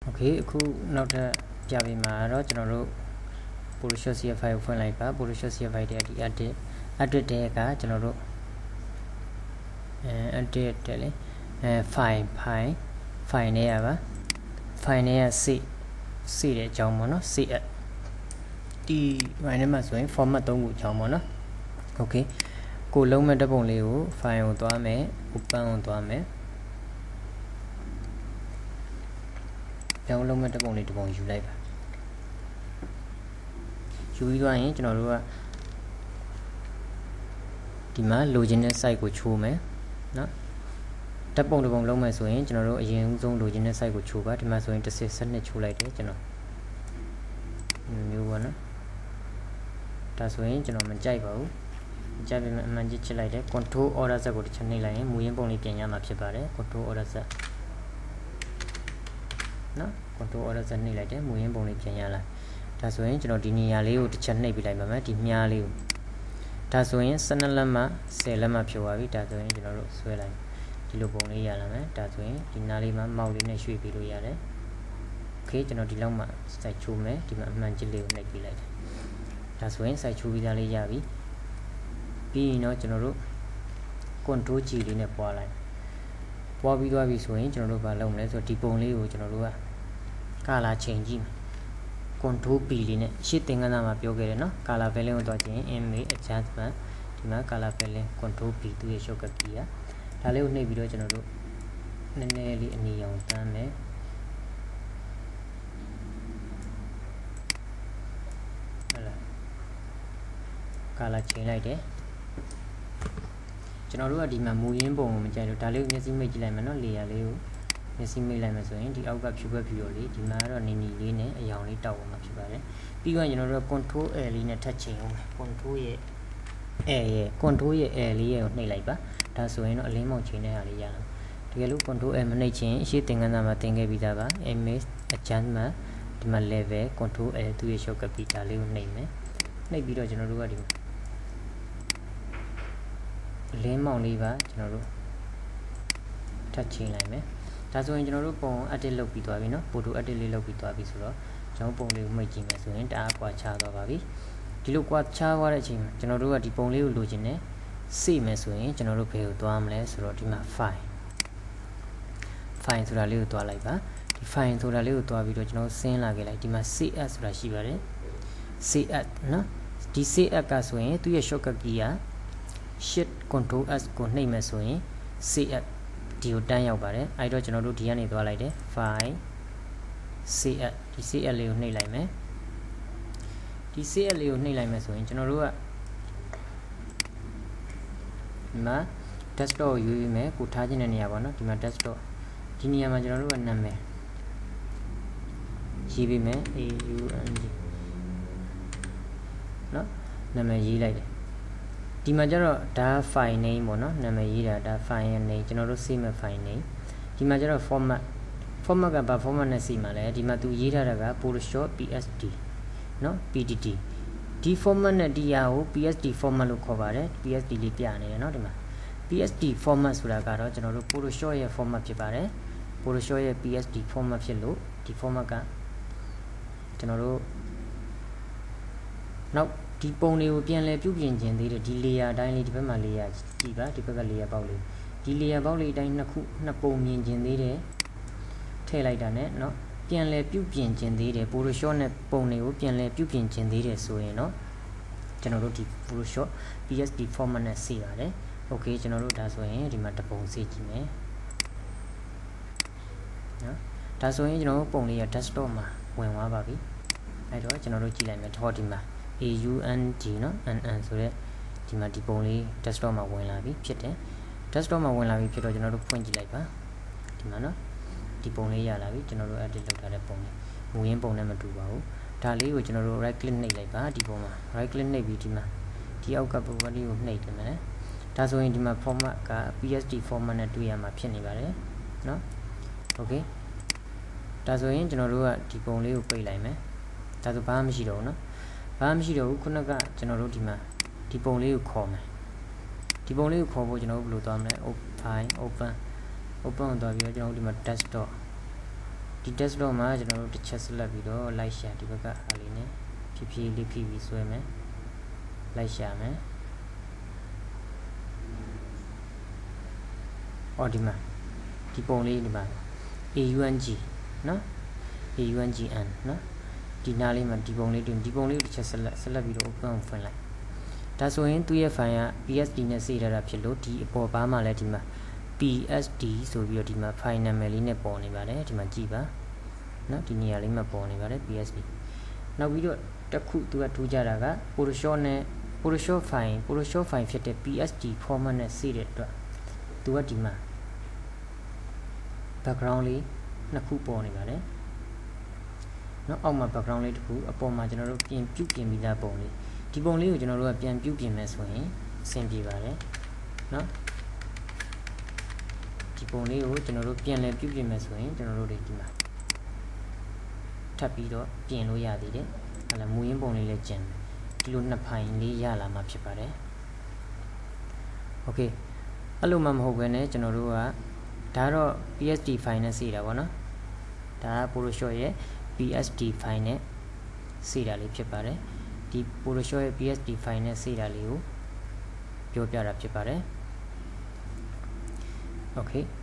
Okay အခုနောက်ထပ်ပြပေးမှာတော့ကျွန်တော်တို့ Photoshop CF5 ကိုဖွင့်လိုက်ပါ Photoshop CF5 တဲ့ဒီ edit တဲ့ကကျွန်တော်တို့edit တဲ့လေfile နဲ့ရပါ file နဲ့ရ save တဲ့အကြောင်းပေါ့နော် save ဒီ file နဲ့မှာဆိုရင် format 3ခုအကြောင်းပေါ့နော် Okay ကိုလုံးမဲ့ဓာတ်ပုံလေးကို file ကိုသွားမယ် open ကိုသွားမယ်ကြောင်းလုံးမဲ့ဓာတ်ပုံလေးတစ်ပုံယူလိုက်ပါယူပြီးသွားရင်ကျွန်တော်တို့ကဒီမှာလိုချင်တဲ့ site ကိုချိုးမယ်နော်ဓာတ်ပုံတစ်ပုံလုံးမဲ့ဆိုရင်ကျွန်တော်တို့အရင်ဆုံးလိုချင်တဲ့ site ကိုချိုးပါဒီမှာဆိုရင်10 စနစ်ချိုးလိုက်တယ်ကျွန်တော်မျိုးပေါ့နော်ဒါဆိုရင်ကျွန်တော်မကြိုက်ပါဘူးမကြိုက်ပေမဲ့အမှန်ကြီးချစ်လိုက်တယ် control order set ကိုတစ်ချက်နှိပ်လိုက်ရင်မူရင်းပုံလေးပြင်ရမှာဖြစ်ပါတယ် control order set နော် control order set နှိပ်လိုက်တယ်မူရင်းပုံလေးပြင်ရလာဒါဆိုရင်ကျွန်တော်ဒီနေရာလေးကိုတစ်ချက်နှိပ်ပြလိုက်ပါမယ်ဒီမြားလေးကိုဒါဆိုရင်12လက်မှ10လက်မှဖြုတ်သွားပြီဒါဆိုရင်ကျွန်တော်တို့ဆွဲလိုက်ဒီလိုပုံလေးရလာမယ်ဒါဆိုရင်ဒီနားလေးမှာမောက်လေးနဲ့ရွှေ့ပြီးလို့ရတယ် Okay ကျွန်တော်ဒီလောက်မှစိုက်ချိုးမယ်ဒီမှာအမှန်ကြီးလေးကိုနှိပ်ပြလိုက်တယ်ဒါဆိုရင်စိုက်ချိုးပြီးသားလေးရပြီပြီးရင်တော့ကျွန်တော်တို့ control G လေးနဲ့ပွားလိုက်ပွားပြီးသွားပြီဆိုရင်ကျွန်တော်တို့ဘာလုပ်မလဲဆိုတော့ဒီပုံလေးကိုကျွန်တော်တို့က color change ကြည့်မယ် control P လေးနဲ့ရှေ့သင်ခန်းစာမှာပြောခဲ့တယ်နော် color value ကိုတွားကြည့်ရင် image adjustment ဒီမှာ color value control P သူ့ရဲ့ shortcut key อ่ะဒါလေးကိုနှိပ်ပြီးတော့ကျွန်တော်တို့နည်းနည်းလေးအနီရောင်တန်းမယ်ဟုတ်လား color change လိုက်တယ်ကျွန်တော်တို့ကဒီမှာမူရင်းပုံကိုမကြိုက်လို့ဒါလေးကိုမျက်စိမိတ်ကြည့်လိုက်မယ်နော် layer လေးကိုမျက်စိမိတ်လိုက်မယ်ဆိုရင်ဒီအောက်ကဖြူဘက်ဖြူရော်လေးဒီမှာကတော့နီလေးနဲ့အရောင်လေးတောက်အောင်မှာဖြစ်ပါတယ်ပြီးတော့ကျွန်တော်တို့က control L လေးနဲ့ထပ်ချိန်အောင် control ရဲ့ control ရဲ့ L လေးကိုနှိပ်လိုက်ပါဒါဆိုရင်တော့အလင်းမောင်ချိန်တဲ့ဟာလေးရလာတကယ်လို့ control L မနှိပ်ချင်အရှိသင်ခန်းစာမှာသင်ခဲ့ပြီးသားပါ image adjustment ဒီမှာ level control L သူ့ရဲ့ shortcut key ဒါလေးကိုနှိပ်မယ်နှိပ်ပြီးတော့ကျွန်တော်တို့ကဒီမှာအလင်းမောင်လေးပါကျွန်တော်တို့ထပ်ချိန်လိုက်မယ်ဒါဆိုရင်ကျွန်တော်တို့ပုံ edit လုပ်ပြီးသွားပြီเนาะ photo edit လေးလုပ်ပြီးသွားပြီဆိုတော့ကျွန်တော်ပုံလေးကိုမှိတ်ကြည့်မယ်ဆိုရင်တအားကွာခြားသွားပါပြီဒီလိုကွာခြားသွားတဲ့အချိန်မှာကျွန်တော်တို့ကဒီပုံလေးကိုလိုချင်တယ် save မယ်ဆိုရင်ကျွန်တော်တို့ဘယ်ကိုသွားမလဲဆိုတော့ဒီမှာ file ဆိုတာလေးကိုသွားလိုက်ပါဒီ file ဆိုတာလေးကိုသွားပြီးတော့ကျွန်တော်ဆင်းလာခဲ့လိုက်ဒီမှာ save as ဆိုတာရှိပါတယ် save as เนาะဒီ save as ကဆိုရင်သူ့ရဲ့ shortcut key က shift control s ကိုနှိပ်မယ်ဆိုရင် save as ဒီကိုတန်းရောက်ပါတယ်အဲ့တော့ကျွန်တော်တို့ဒီကနေသွားလိုက်တယ် file save as ဒီ save as လေးကိုနှိပ်လိုက်မယ်ဒီ save as လေးကိုနှိပ်လိုက်မယ်ဆိုရင်ကျွန်တော်တို့ကဒီမှာ desktop ကိုယူမယ်ကိုထားခြင်းတဲ့နေရာပေါ့နော်ဒီမှာ desktop ဒီနေရာမှာကျွန်တော်တို့ကနာမည်ရေးပေးမယ် AUNG နော်နာမည်ရေးလိုက်တယ်ဒီမှာကျတော့ဒါ file name ပေါ့နော်နာမည်ရေးတာဒါ file name ကျွန်တော်တို့ save မဲ့ file name ဒီမှာကျတော့ format ကဘာ format နဲ့ save မှာလဲဒီမှာသူရေးထားတာက Photoshop PSD နော် PDT ဒီ format နဲ့ဒီဟာကို PSD format လို့ခေါ်ပါတယ် PSD လေးပြနေတယ်နော်ဒီမှာ PSD format ဆိုတာကတော့ကျွန်တော်တို့ Photoshop ရဲ့ format ဖြစ်ပါတယ် Photoshop ရဲ့ PSD format ဖြစ်လို့ဒီ format ကကျွန်တော်တို့နောက်ဒီပုံလေးကိုပြန်လဲပြုပြင်ခြင်းသေးတယ်ဒီ layer အတိုင်းလေးဒီဘက်မှာ layer ကြည့်ပါဒီဘက်က layer ပေါက်လေးဒီ layer ပေါက်လေးအတိုင်းနှစ်ပုံမြင်ခြင်းသေးတယ်ထည့်လိုက်တာနဲ့เนาะပြန်လဲပြုပြင်ခြင်းသေးတယ် Photoshop နဲ့ပုံတွေကိုပြန်လဲပြုပြင်ခြင်းသေးတယ်ဆိုရင်เนาะကျွန်တော်တို့ဒီ Photoshop PSD format နဲ့ save ရတယ် Okay ကျွန်တော်တို့ဒါဆိုရင်ဒီမှာတစ်ပုံ save ကြည့်မယ်เนาะဒါဆိုရင်ကျွန်တော်တို့ပုံလေးရ desktop မှာဝင်သွားပါပြီအဲ့တော့ကျွန်တော်တို့ကြည့်လိုက်မယ်တော့ဒီမှာAUNG เนาะ NN ဆိုတဲ့ဒီမှာဒီပုံလေး desktop မှာဝင်လာပြီဖြစ်တယ် desktop မှာဝင်လာပြီဖြစ်တော့ကျွန်တော်တို့ဖွင့်ကြည့်လိုက်ပါဒီမှာเนาะဒီပုံလေးရလာပြီကျွန်တော်တို့ edit လုပ်ထားတဲ့ပုံလေးမူရင်းပုံနဲ့မတူပါဘူးဒါလေးကိုကျွန်တော်တို့ right click နှိပ်လိုက်ပါဒီပုံမှာ right click နှိပ်ပြီးဒီမှာဒီအောက်ကပုံလေးကိုနှိပ်တယ်မယ်ဒါဆိုရင်ဒီမှာ format က PSD format နဲ့တွေ့ရမှာဖြစ်နေပါတယ်เนาะ Okay ဒါဆိုရင်ကျွန်တော်တို့ကဒီပုံလေးကိုပိတ်လိုက်မယ်ဒါဆိုဘာမှမရှိတော့ဘူးเนาะဘာမှမရှိတော့ဘူးခုနကကျွန်တော်တို့ဒီမှာဒီပုံလေးကိုခေါ်မယ်ဒီပုံလေးကိုခေါ်ဖို့ကျွန်တော်တို့ဘယ်လိုသွားမလဲ open ကိုသွားပြီးတော့ကျွန်တော်တို့ဒီမှာ desktop ဒီ desktop မှာကျွန်တော်တို့တစ်ချက်ဆက်လက်ပြီးတော့ လိုက်ရှာဒီဘက်ကအားလေးနဲ့ဖြည်းဖြည်းလေးဖိပြီးဆွဲမယ်လိုက်ရှာမယ်ဒီမှာဒီပုံလေးဒီမှာ AUNG နော် AUNGN နော်ဒီနားလေးမှာဒီပုံလေးကိုတစ်ချက်ဆက်လက်ပြီးတော့ open ဖွင့်လိုက်ဒါဆိုရင်သူ့ရဲ့ file က PSD နဲ့စေထားတာဖြစ်လို့ဒီအပေါ်ဘာမှလည်းဒီမှာ PSD ဆိုပြီးတော့ဒီမှာ file နာမည်လေးနဲ့ပေါ်နေပါတယ်ဒီမှာကြည့်ပါနော်ဒီနေရာလေးမှာပေါ်နေပါတယ် PSD နောက်ပြီးတော့တစ်ခုသူကထူးကြတာက Photoshop နဲ့ Photoshop file ဖြစ်တဲ့ PSD format နဲ့စေတဲ့အတွက်သူကဒီမှာ background လေးနှစ်ခုပေါ်နေပါတယ်နော်အောက်မှာ background လေးတစ်ခုအပေါ်မှာကျွန်တော်တို့ပြင်ပြီးသားပုံလေးဒီပုံလေးကိုကျွန်တော်တို့ကပြန်ပြုပြင်မယ်ဆိုရင်အဆင်ပြေပါတယ်နော်ဒီပုံလေးကိုကျွန်တော်တို့ပြန်လည်ပြုပြင်မယ်ဆိုရင်ကျွန်တော်တို့ဒီမှာထပ်ပြီးတော့ပြင်လို့ရသေးတယ်ဟလာမူရင်းပုံလေးလည်းကျန်ဒီလိုနှစ်ဖိုင်လေးရလာမှာဖြစ်ပါတယ်โอเคအဲ့လိုမှမဟုတ်ဘဲနဲ့ကျွန်တော်တို့ကဒါတော့ PSD file နဲ့စေတာပေါ့နော်ဒါက Photoshop ရဲ့ PSD file နဲ့စေတာလေးဖြစ်ပါတယ်ဒီ Photoshop ရဲ့ PSD file နဲ့စေတာလေးကိုပြောပြတာဖြစ်ပါတယ်โอเค